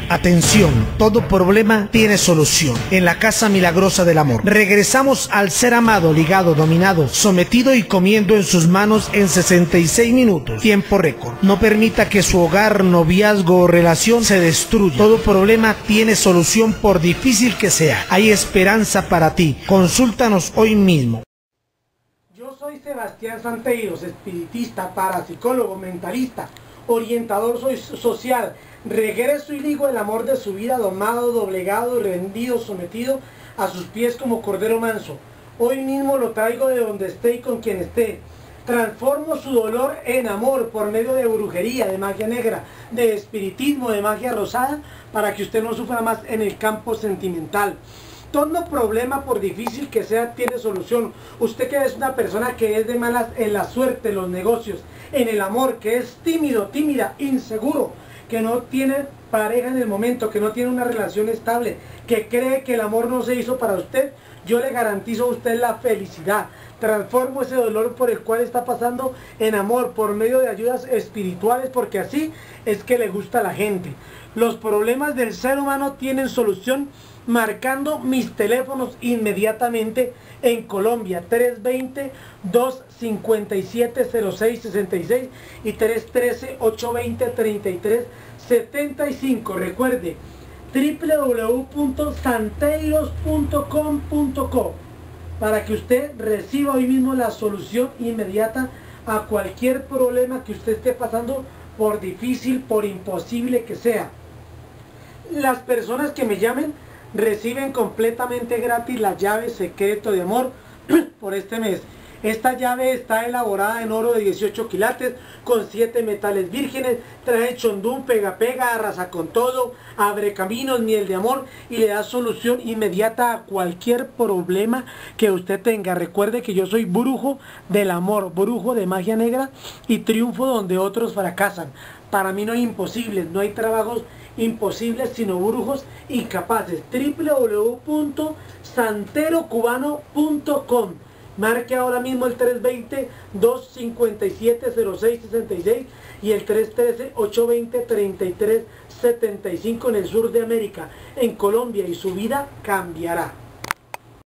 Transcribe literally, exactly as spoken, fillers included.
Atención, todo problema tiene solución. En la Casa Milagrosa del Amor. Regresamos al ser amado, ligado, dominado, sometido y comiendo en sus manos en sesenta y seis minutos. Tiempo récord. No permita que su hogar, noviazgo o relación se destruya. Todo problema tiene solución por difícil que sea. Hay esperanza para ti. Consúltanos hoy mismo. Yo soy Sebastián Santeiros, espiritista, parapsicólogo, mentalista, orientador social. Regreso y ligo el amor de su vida, domado, doblegado, rendido, sometido a sus pies como cordero manso. Hoy mismo lo traigo de donde esté y con quien esté. Transformo su dolor en amor por medio de brujería, de magia negra, de espiritismo, de magia rosada, para que usted no sufra más en el campo sentimental. Todo problema, por difícil que sea, tiene solución. Usted que es una persona que es de malas en la suerte, en los negocios, en el amor, que es tímido, tímida, inseguro, que no tiene pareja en el momento, que no tiene una relación estable, que cree que el amor no se hizo para usted, yo le garantizo a usted la felicidad. Transformo ese dolor por el cual está pasando en amor, por medio de ayudas espirituales, porque así es que le gusta a la gente. Los problemas del ser humano tienen solución marcando mis teléfonos inmediatamente en Colombia, tres veinte, dos cincuenta y siete, cero seis sesenta y seis y tres trece, ocho veinte, treinta y tres setenta y cinco. Recuerde, w w w punto santeiros punto com punto co, para que usted reciba hoy mismo la solución inmediata a cualquier problema que usted esté pasando, por difícil, por imposible que sea. Las personas que me llamen reciben completamente gratis la llave secreto de amor por este mes. Esta llave está elaborada en oro de dieciocho quilates con siete metales vírgenes, trae chondún, pega pega, arrasa con todo, abre caminos, miel de amor y le da solución inmediata a cualquier problema que usted tenga. Recuerde que yo soy brujo del amor, brujo de magia negra y triunfo donde otros fracasan. Para mí no hay imposibles, no hay trabajos imposibles, sino brujos incapaces. w w w punto santero cubano punto com. Marque ahora mismo el tres veinte, dos cincuenta y siete, cero seis sesenta y seis y el tres trece, ocho veinte, treinta y tres setenta y cinco en el sur de América, en Colombia, y su vida cambiará.